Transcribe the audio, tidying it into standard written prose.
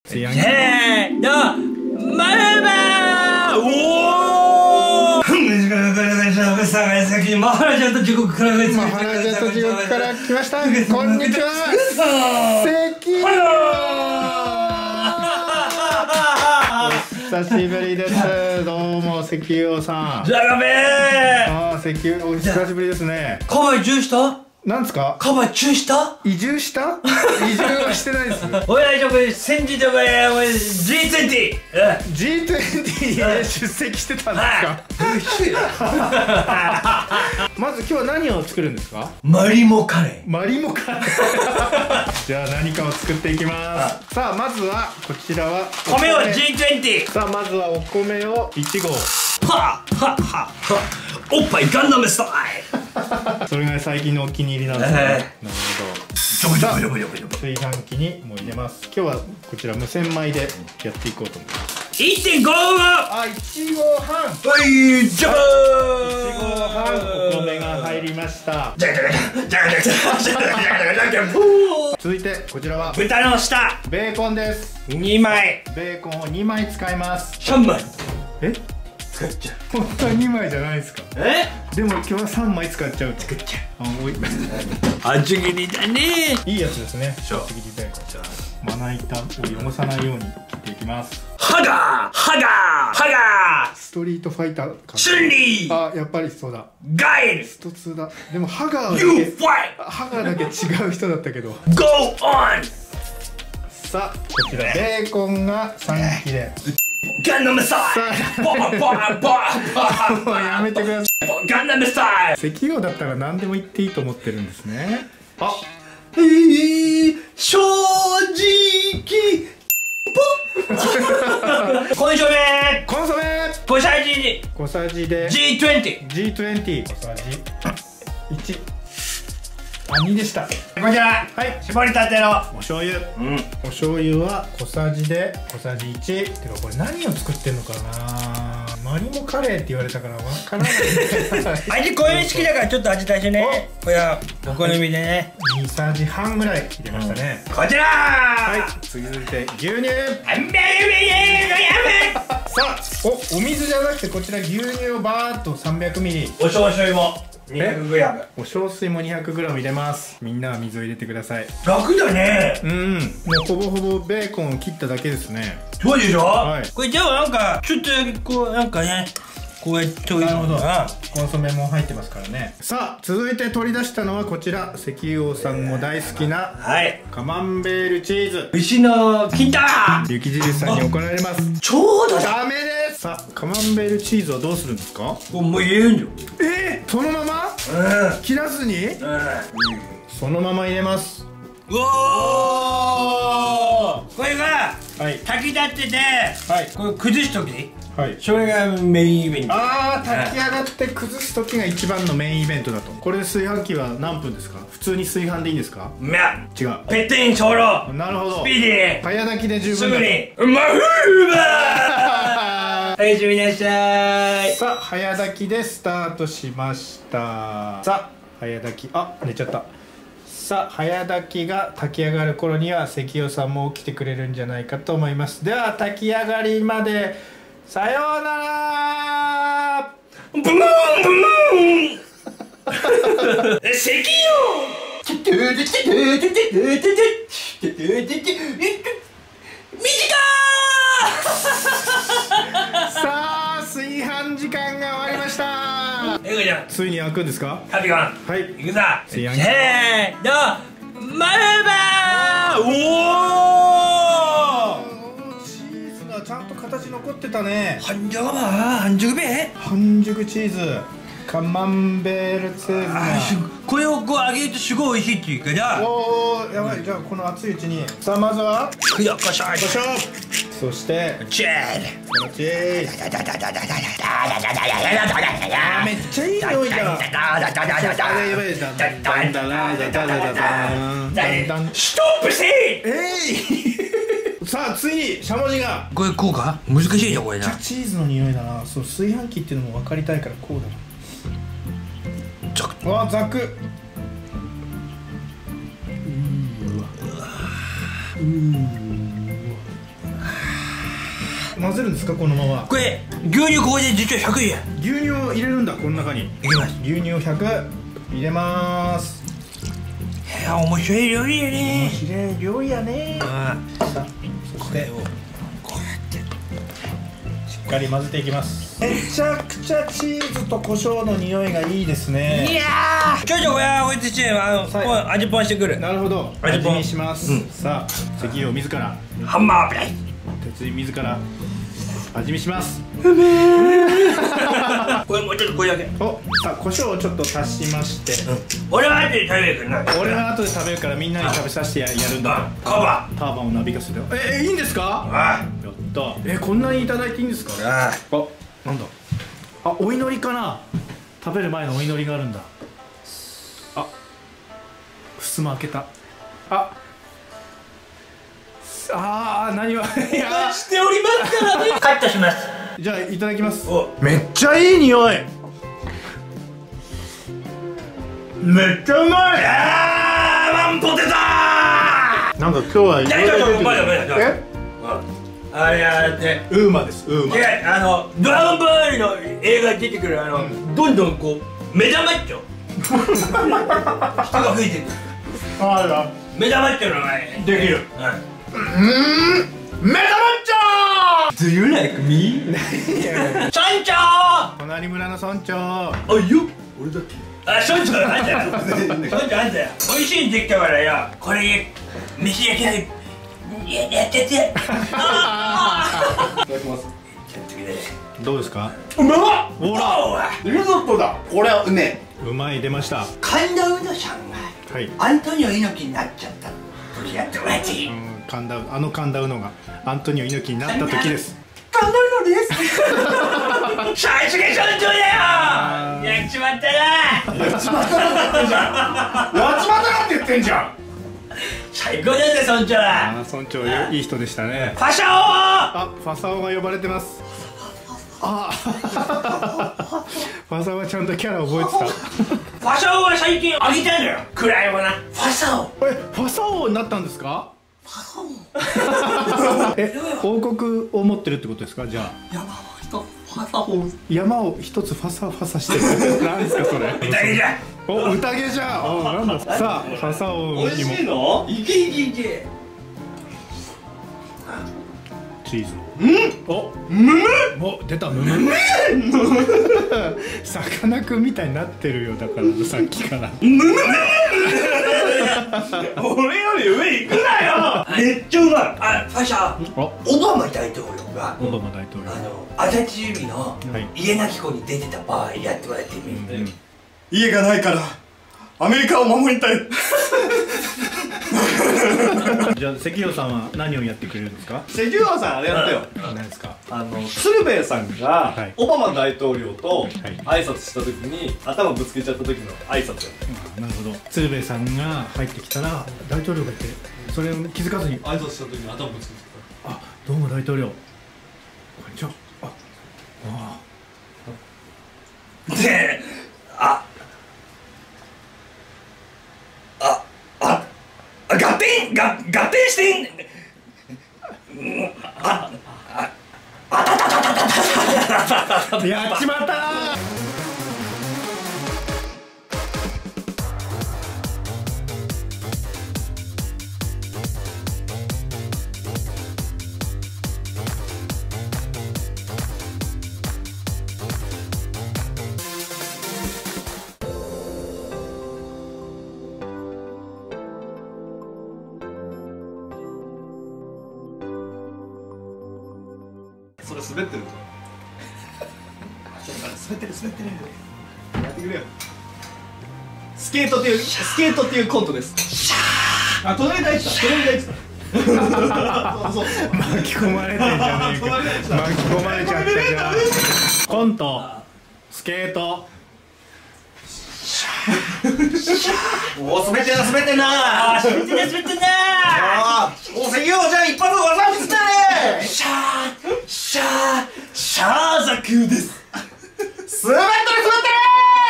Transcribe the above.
せーの、マルバー。おお。マハラジャと地獄から来ました。こんにちは。関お久しぶりです。どうも関陽さん。じゃがべー。ああ、関陽お久しぶりですね。カバ移住した？なんですか？カバ移住した？移住した？移住はしてないです。おやいちょこ先日とかG20 に出席してたんですか？まず今日は何を作るんですか？マリモカレー。マリモカレー。じゃあ何かを作っていきます。さあまずはこちらは米を G20。さあまずはお米を1合。はっはっはっは。おっぱいガンダムスタイル。それが最近のお気に入りなんですね。なるほど。炊飯器にもう入れます。今日はこちら無洗米でやっていこうと思います。1.5 合。あ、1合半。はい、じゃー。1合半お米が入りました。続いてこちらは豚の下ベーコンです。2枚。ベーコンを2枚使います。3枚。え？使っちゃう。本当は2枚じゃないですか。でも今日は3枚使っちゃう。作っちゃう。厚切りだね。いいやつですね。厚切りベーコン。まな板を汚さないように切っていきます。ハガーストリートファイターか。チュンリー。あ、やっぱりそうだ。ガイル。スト2だ。でもハガーだけ違う人だったけど。Go on。さあこちらベーコンが3切れ。ガンダムスタイル。もうやめてください。ガンダムスタイル。関陽だったら何でも言っていいと思ってるんですね。あ、正直コンソメ小さじで G20 小さじ1。あ、2でした。こちら、はい、絞りたてのお醤油。お醤油は小さじで小さじ1。てかこれ何を作ってんのかな。マリモカレーって言われたからわからない。味濃いめ好きだからちょっと味足してね。これはお好みでね。2さじ半ぐらい入れましたね。こちら。はい、続いて牛乳。さあ、お水じゃなくてこちら牛乳をバーッと300ミリ。お醤油も200g。お小水も 200g 入れます。みんなは水を入れてください。楽だね。もうほぼほぼベーコンを切っただけですね。そうでしょ。はい。これじゃあなんかちょっとこうなんかね、こうやっておいて。なるほど。コンソメも入ってますからね。さあ続いて取り出したのはこちら関陽さんも大好きなカマンベールチーズ。牛の金太雪印さんに怒られます。ちょうどダメです。さあカマンベールチーズはどうするんですか？もう入れるんじゃん。そのまま切らずにそのまま入れます。うおー、これが炊き立っててこれ崩す時、それがメインイベント。ああ、炊き上がって崩す時が一番のメインイベントだと。これで炊飯器は何分ですか？普通に炊飯でいいんですか？違う、ペッテンソロ。なるほど。スピーディー早炊きで十分だと。すぐにマフーバー。おやすみなさい。さあ早炊きでスタートしました。さあ早炊き、あ、寝ちゃった。さあ早炊きが炊き上がる頃には関陽さんも起きてくれるんじゃないかと思います。では炊き上がりまでさようなら。ブーンブーン。関陽。さあ炊飯時間が終わりました。ついに開くんですか？はい、行くぞ。せーの、マルバー。おお、チーズがちゃんと形残ってたね。半熟チーズ、カマンベールチーズ。これをこう揚げるとすごい美味しいっていうから。おお、やばい。じゃあこの熱いうちにさあまずはよっこしょ。そしてチーズ。めっちゃいい匂いじゃん。ストップせい。さあついにしゃもじが。これこうか難しいよこれな。チーズの匂いだな。そう、炊飯器っていうのも分かりたいからこうだな。わ、ザク。 混ぜるんですかこのまま。 これ牛乳ここで実は100円や。 牛乳を入れるんだこの中に。 いきます。 牛乳を100入れます。 面白い料理やね。 面白い料理やね。 さあそしてこうやってしっかり混ぜていきます。めちゃくちゃチーズと胡椒の匂いがいいですね。 いやーちょいちょいこいつして味ぽんしてくる。 なるほど。 味ぽんにします。さあ関陽自らハンマープライ鉄人自ら味見します。 これもうちょっとこれだけ。 お、さあ胡椒をちょっと足しまして、 俺は後で食べるからな。 俺は後で食べるからみんなに食べさせてやるんだ。 カバターバンをなびかせて。いいんですか？ あやった。こんなにいただいていいんですか？ あなんだ。お祈りかな。食べる前のお祈りがあるんだ。襖開けた。何はしておりますからね。カットします。 じゃあいただきます。 おめっちゃいい匂い。めっちゃうまい。 ワンポテトー。 なんか今日はいろいろ出てる。 あれやってウーマです。ウーマ。 ドラゴンボールの映画に出てくるどんどんこう目玉っちょ人が増えてくる。目玉っちょの前できる。目玉っちょー。 Do you like me? 村長。 隣村の村長。 あいよ俺だっけ。村長あんたよ。村長あんたよ。美味しいにできたからよ。これ飯焼きないやってて。いただきます。 どうですか？ うまっ。 ほらリゾットだ。これはうめえ。 うまい出ました。 神田うのさんがアントニオ猪木になっちゃった時やってもらっていい？ 神田うのがアントニオ猪木になった時です。 神田うのです。最初が村長だよ。やっちまったな。やっちまったなって言ってんじゃん。最高だぜ村長は。 村長いい人でしたね。 ファシャオ。 ファサオが呼ばれてます。ファサオはちゃんとキャラ覚えてた。 ファシャオは最近あげたんだよ。暗いわな。ファサオ。 ファサオになったんですか？王国を持ってるってことですか？じゃあ山を一つファサファサしてる。なんですかそれ？ 宴じゃ。 宴じゃ。なんだ。さあファサオにも。 美味しいの？いけいけいけ。 チーズ。出たムム。さかなクンみたいになってるよ。だからさっきから。 俺より上行くなよ。めっちゃうまい。ファシャオバマ大統領が足立由美の家なき子に出てた場合やってもらってみる。 家がないからアメリカを守りたい。 じゃあ関陽さんは何をやってくれるんですか？ 関陽さんあれやったよ。 何ですか？ 鶴瓶さんがオバマ大統領と挨拶した時に頭ぶつけちゃった時の挨拶やった。 なるほど。鶴瓶さんが入ってきたら大統領がいて、それを気づかずに挨拶した時に頭ぶつけちゃった。 どうも大統領。こんにちは。 で合点してん。 やっちまったー。 それ滑ってる。滑ってる。やってくれよ。スケートっていうコントです。隣大地だ。 巻き込まれてんじゃねえか。巻き込まれちゃったじゃん。コントスケート。 おお滑ってんな。 滑ってんな。 おお関陽じゃあ一発技見せてね。 シャーザクです。 滑